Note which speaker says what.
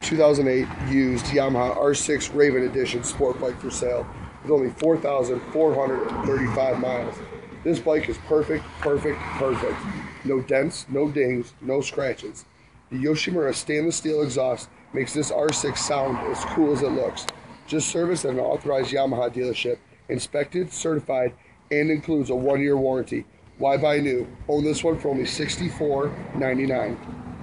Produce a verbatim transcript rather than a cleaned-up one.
Speaker 1: two thousand eight used Yamaha R six Raven Edition sport bike for sale with only four thousand four hundred thirty-five miles. This bike is perfect, perfect, perfect. No dents, no dings, no scratches. The Yoshimura stainless steel exhaust makes this R six sound as cool as it looks. Just serviced at an authorized Yamaha dealership, inspected, certified, and includes a one-year warranty. Why buy new? Own this one for only sixty-four ninety-nine.